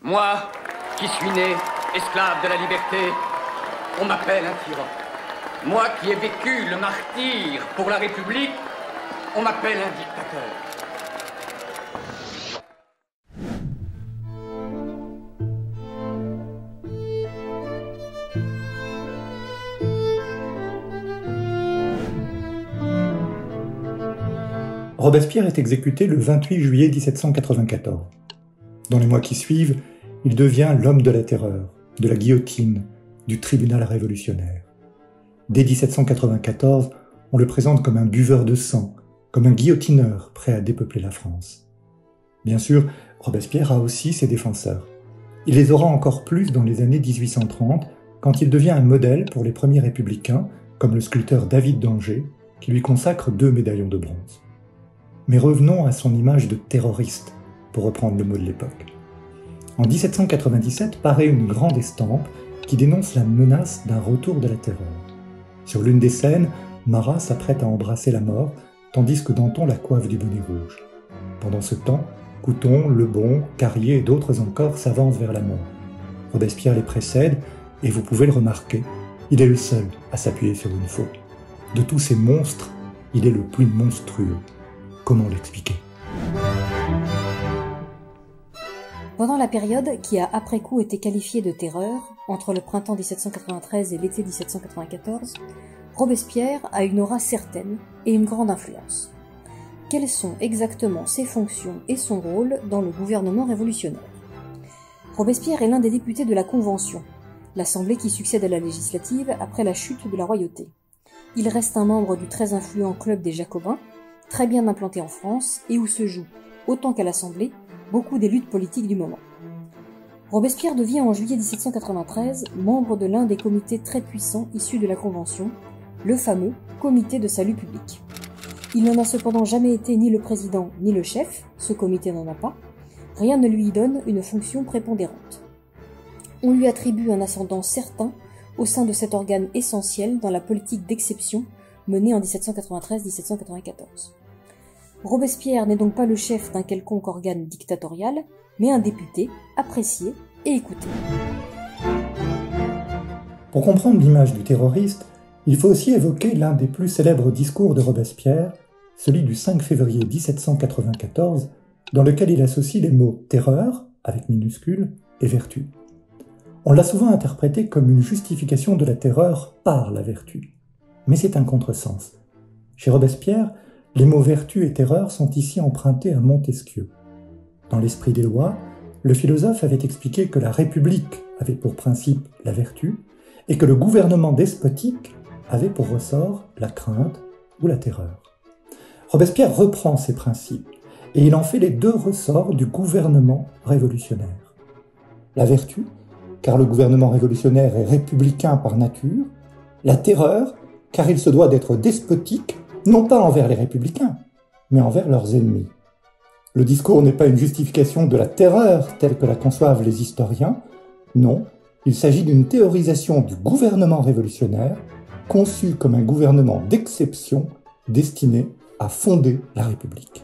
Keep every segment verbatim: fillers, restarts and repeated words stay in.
Moi, qui suis né esclave de la liberté, on m'appelle un tyran. Moi qui ai vécu le martyre pour la République, on m'appelle un dictateur. Robespierre est exécuté le vingt-huit juillet mille sept cent quatre-vingt-quatorze. Dans les mois qui suivent, il devient l'homme de la terreur, de la guillotine, du tribunal révolutionnaire. Dès mille sept cent quatre-vingt-quatorze, on le présente comme un buveur de sang, comme un guillotineur prêt à dépeupler la France. Bien sûr, Robespierre a aussi ses défenseurs. Il les aura encore plus dans les années mille huit cent trente, quand il devient un modèle pour les premiers républicains, comme le sculpteur David d'Angers, qui lui consacre deux médaillons de bronze. Mais revenons à son image de terroriste, pour reprendre le mot de l'époque. En mille sept cent quatre-vingt-dix-sept paraît une grande estampe qui dénonce la menace d'un retour de la terreur. Sur l'une des scènes, Marat s'apprête à embrasser la mort, tandis que Danton la coiffe du bonnet rouge. Pendant ce temps, Couthon, Lebon, Carrier et d'autres encore s'avancent vers la mort. Robespierre les précède, et vous pouvez le remarquer, il est le seul à s'appuyer sur une faute. De tous ces monstres, il est le plus monstrueux. Comment l'expliquer ? Pendant la période qui a après coup été qualifiée de terreur, entre le printemps mille sept cent quatre-vingt-treize et l'été mille sept cent quatre-vingt-quatorze, Robespierre a une aura certaine et une grande influence. Quelles sont exactement ses fonctions et son rôle dans le gouvernement révolutionnaire ? Robespierre est l'un des députés de la Convention, l'assemblée qui succède à la législative après la chute de la royauté. Il reste un membre du très influent Club des Jacobins, très bien implanté en France et où se joue, autant qu'à l'Assemblée, beaucoup des luttes politiques du moment. Robespierre devient en juillet mille sept cent quatre-vingt-treize membre de l'un des comités très puissants issus de la Convention, le fameux Comité de salut public. Il n'en a cependant jamais été ni le président ni le chef, ce comité n'en a pas, rien ne lui donne une fonction prépondérante. On lui attribue un ascendant certain au sein de cet organe essentiel dans la politique d'exception menée en mille sept cent quatre-vingt-treize mille sept cent quatre-vingt-quatorze. Robespierre n'est donc pas le chef d'un quelconque organe dictatorial, mais un député apprécié et écouté. Pour comprendre l'image du terroriste, il faut aussi évoquer l'un des plus célèbres discours de Robespierre, celui du cinq février mille sept cent quatre-vingt-quatorze, dans lequel il associe les mots « terreur » avec minuscule et « vertu ». On l'a souvent interprété comme une justification de la terreur par la vertu. Mais c'est un contresens. Chez Robespierre, les mots vertu et terreur sont ici empruntés à Montesquieu. Dans l'Esprit des lois, le philosophe avait expliqué que la République avait pour principe la vertu et que le gouvernement despotique avait pour ressort la crainte ou la terreur. Robespierre reprend ces principes et il en fait les deux ressorts du gouvernement révolutionnaire. La vertu, car le gouvernement révolutionnaire est républicain par nature, la terreur, car il se doit d'être despotique, non pas envers les républicains, mais envers leurs ennemis. Le discours n'est pas une justification de la terreur telle que la conçoivent les historiens, non, il s'agit d'une théorisation du gouvernement révolutionnaire, conçu comme un gouvernement d'exception destiné à fonder la République.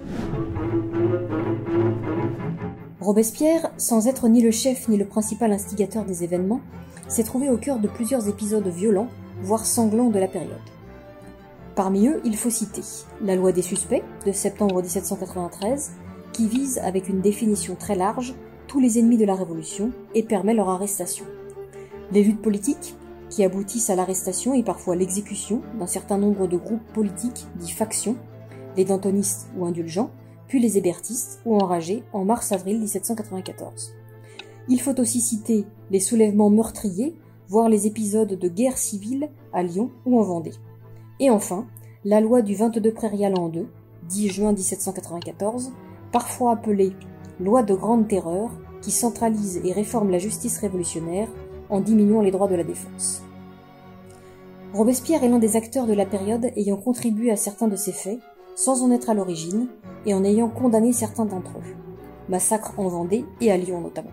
Robespierre, sans être ni le chef ni le principal instigateur des événements, s'est trouvé au cœur de plusieurs épisodes violents, voire sanglants de la période. Parmi eux, il faut citer la loi des suspects de septembre mille sept cent quatre-vingt-treize, qui vise, avec une définition très large, tous les ennemis de la Révolution et permet leur arrestation. Les luttes politiques, qui aboutissent à l'arrestation et parfois l'exécution d'un certain nombre de groupes politiques dits factions, les dantonistes ou indulgents, puis les hébertistes ou enragés en mars-avril mille sept cent quatre-vingt-quatorze. Il faut aussi citer les soulèvements meurtriers, voire les épisodes de guerre civile à Lyon ou en Vendée. Et enfin, la loi du vingt-deux prairial en deux, dix juin mille sept cent quatre-vingt-quatorze, parfois appelée loi de grande terreur, qui centralise et réforme la justice révolutionnaire en diminuant les droits de la défense. Robespierre est l'un des acteurs de la période ayant contribué à certains de ces faits, sans en être à l'origine, et en ayant condamné certains d'entre eux. Massacres en Vendée et à Lyon notamment.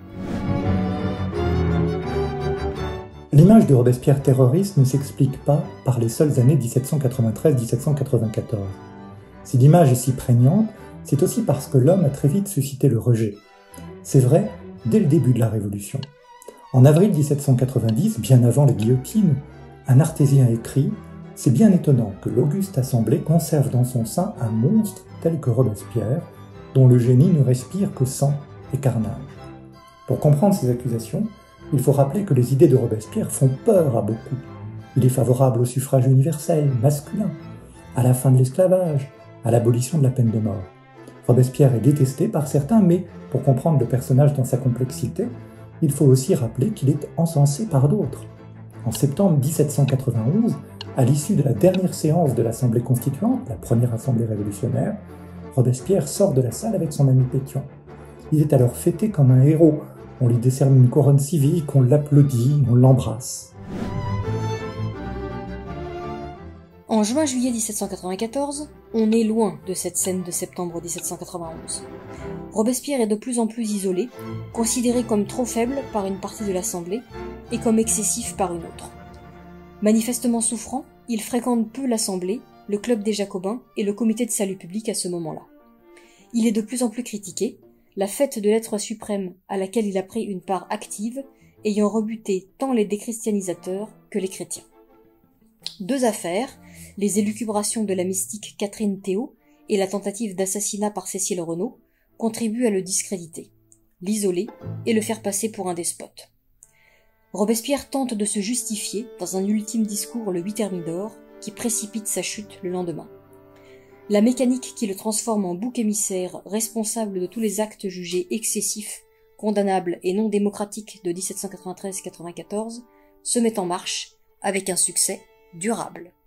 L'image de Robespierre terroriste ne s'explique pas par les seules années mille sept cent quatre-vingt-treize mille sept cent quatre-vingt-quatorze. Si l'image est si prégnante, c'est aussi parce que l'homme a très vite suscité le rejet. C'est vrai, dès le début de la Révolution. En avril dix-sept cent quatre-vingt-dix, bien avant la guillotine, un artésien écrit « C'est bien étonnant que l'auguste assemblée conserve dans son sein un monstre tel que Robespierre, dont le génie ne respire que sang et carnage. » Pour comprendre ces accusations, il faut rappeler que les idées de Robespierre font peur à beaucoup. Il est favorable au suffrage universel, masculin, à la fin de l'esclavage, à l'abolition de la peine de mort. Robespierre est détesté par certains, mais pour comprendre le personnage dans sa complexité, il faut aussi rappeler qu'il est encensé par d'autres. En septembre dix-sept cent quatre-vingt-onze, à l'issue de la dernière séance de l'Assemblée constituante, la première assemblée révolutionnaire, Robespierre sort de la salle avec son ami Pétion. Il est alors fêté comme un héros. On lui décerne une couronne civique, on l'applaudit, on l'embrasse. En juin-juillet dix-sept cent quatre-vingt-quatorze, on est loin de cette scène de septembre dix-sept cent quatre-vingt-onze. Robespierre est de plus en plus isolé, considéré comme trop faible par une partie de l'Assemblée et comme excessif par une autre. Manifestement souffrant, il fréquente peu l'Assemblée, le Club des Jacobins et le Comité de salut public à ce moment-là. Il est de plus en plus critiqué, la fête de l'être suprême à laquelle il a pris une part active, ayant rebuté tant les déchristianisateurs que les chrétiens. Deux affaires, les élucubrations de la mystique Catherine Théot et la tentative d'assassinat par Cécile Renaud, contribuent à le discréditer, l'isoler et le faire passer pour un despote. Robespierre tente de se justifier dans un ultime discours le huit Thermidor qui précipite sa chute le lendemain. La mécanique qui le transforme en bouc émissaire responsable de tous les actes jugés excessifs, condamnables et non démocratiques de dix-sept cent quatre-vingt-treize quatre-vingt-quatorze se met en marche avec un succès durable.